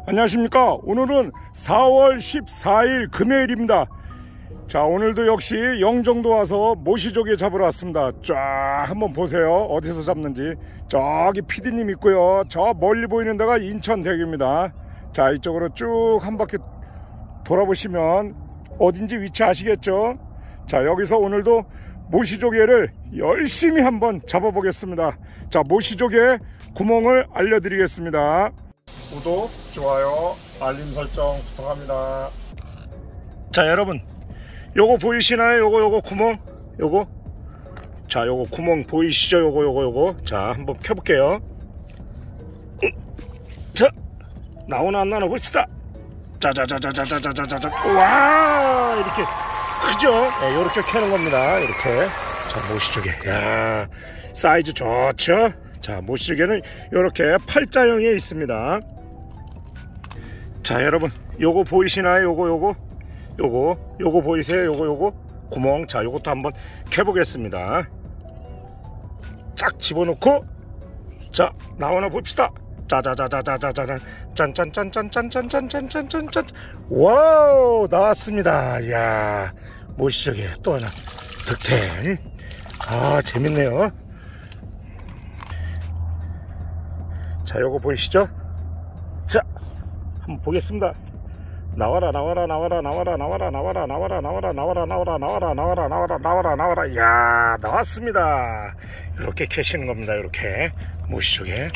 안녕하십니까. 오늘은 4월 14일 금요일입니다. 자, 오늘도 역시 영종도 와서 모시조개 잡으러 왔습니다. 쫙 한번 보세요. 어디서 잡는지. 저기 피디님 있고요. 저 멀리 보이는 데가 인천대교입니다. 자, 이쪽으로 쭉 한 바퀴 돌아보시면 어딘지 위치 아시겠죠? 자, 여기서 오늘도 모시조개를 열심히 한번 잡아보겠습니다. 자, 모시조개 구멍을 알려드리겠습니다. 구독, 좋아요, 알림 설정 부탁합니다. 자, 여러분, 요거 보이시나요? 요거 구멍, 요거. 자, 요거 구멍 보이시죠? 요거. 자, 한번 켜볼게요. 자, 나오나 안 나오나 봅시다. 자자자자자자자자자. 와, 이렇게 크죠? 네, 요렇게 켜는 겁니다. 이렇게. 자, 모시조개. 야, 사이즈 좋죠? 자, 모시조개는 요렇게 팔자형에 있습니다. 자, 여러분, 요거 보이시나요? 요거 보이세요? 요거 구멍. 자, 요것도 한번 켜보겠습니다. 쫙 집어넣고, 자, 나오나 봅시다. 짜자자자자자자. 짠짠짠짠짠짠짠짠짠짠짠. 와우, 나왔습니다. 이야, 모시조개 또 하나 득템. 아, 재밌네요. 자, 요거 보이시죠? 자, 한번 보겠습니다. 나와라. 이야, 나왔습니다. 이렇게 캐시는 겁니다. 이렇게 모시조개.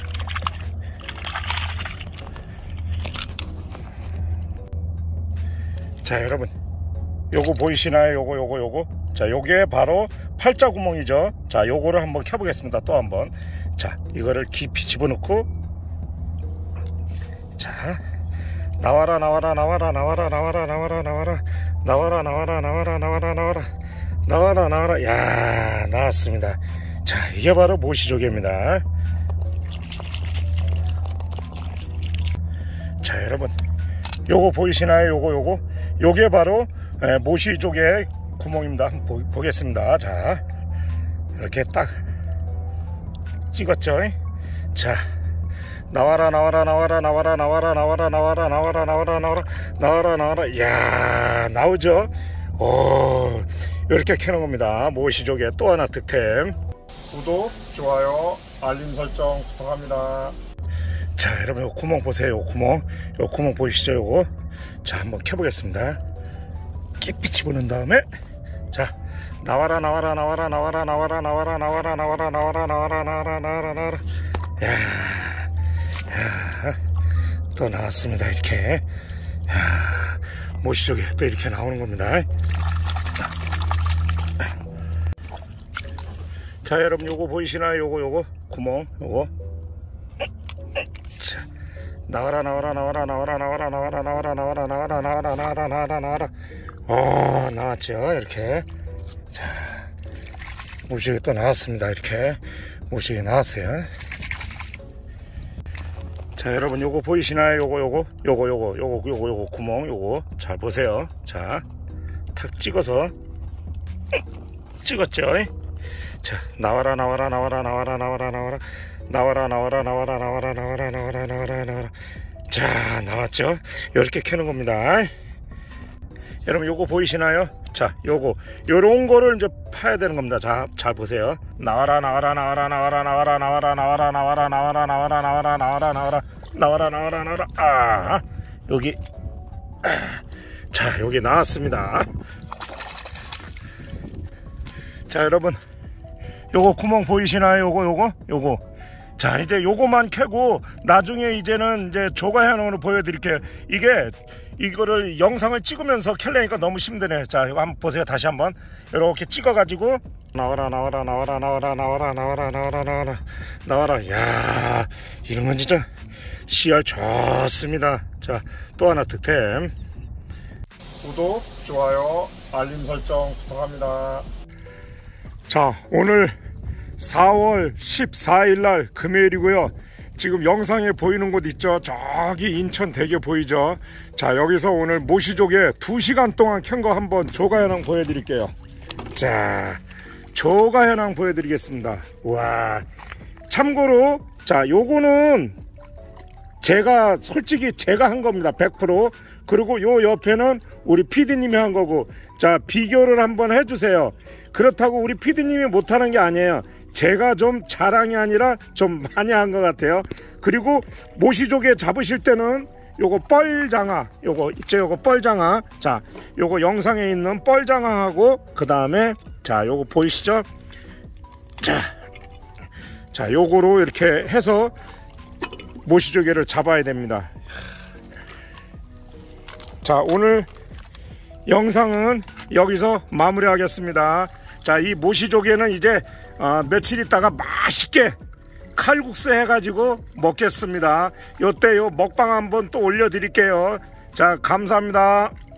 자, 여러분, 요거 보이시나요? 요거. 자, 요게 바로 팔자 구멍이죠. 자, 요거를 한번 켜보겠습니다. 또 한번. 자, 이거를 깊이 집어넣고, 자, 나와라. 야, 나왔습니다. 자, 이게 바로 모시조개입니다. 자, 여러분, 요거 보이시나요? 요게 바로 모시조개 구멍입니다. 한번 보겠습니다. 자, 이렇게 딱 찍었죠. 자, 나와라. 이야, 나오죠? 오, 이렇게 켜는 겁니다. 모시조개 또 하나 득템. 구독, 좋아요, 알림 설정 부탁합니다. 자, 여러분, 요 구멍 보세요. 요 구멍 보이시죠? 요거. 자, 한번 켜보겠습니다. 깊이 집어넣은 다음에, 자, 나와라. 야, 또 나왔습니다. 이렇게. 야, 모시조개 또 이렇게 나오는 겁니다. 자, 여러분, 요거 보이시나요? 요거 구멍, 요거. 자, 나와라. 나왔죠? 이렇게. 자, 모시조개 또 나왔습니다. 이렇게. 모시조개 나왔어요. 자, 여러분, 요거 보이시나요? 요거 구멍, 요거. 잘 보세요. 자, 탁 찍어서. 찍었죠? 자, 나와라. 자, 나왔죠? 이렇게 켜는 겁니다. 여러분, 요거 보이시나요? 자, 요런 거를 이제 파야 되는 겁니다. 자, 잘 보세요. 나와라. 아, 여기. 자, 여기 나왔습니다. 자, 여러분, 요거 구멍 보이시나요? 요거. 자, 이제 요거만 캐고 나중에 이제는 이제 조가현으로 보여드릴게요. 이거를 영상을 찍으면서 캘려니까 너무 힘드네. 자, 이거 한번 보세요. 다시 한번 이렇게 찍어가지고 나와라. 야, 이런 건 진짜 씨알 좋습니다. 자, 또 하나 득템. 구독, 좋아요, 알림 설정 부탁합니다. 자, 오늘 4월 14일 날 금요일이고요. 지금 영상에 보이는 곳 있죠? 저기 인천대교 보이죠? 자, 여기서 오늘 모시조개 2시간 동안 켠 거 한번 조가현황 보여드릴게요. 자, 조가현황 보여드리겠습니다. 와, 참고로 자, 요거는 제가 솔직히 제가 한 겁니다. 100%. 그리고 요 옆에는 우리 PD님이 한 거고, 자 비교를 한번 해주세요. 그렇다고 우리 PD님이 못하는 게 아니에요. 제가 좀 자랑이 아니라 좀 많이 한 것 같아요. 그리고 모시조개 잡으실 때는 요거 뻘장어, 요거 있죠, 요거 뻘장어. 자 요거 영상에 있는 뻘장어하고, 그 다음에 자 요거 보이시죠? 자 요거로 이렇게 해서 모시조개를 잡아야 됩니다. 자 오늘 영상은 여기서 마무리하겠습니다. 자 이 모시조개는 이제 며칠 있다가 맛있게 칼국수 해가지고 먹겠습니다. 요때 요 먹방 한번 또 올려드릴게요. 자 감사합니다.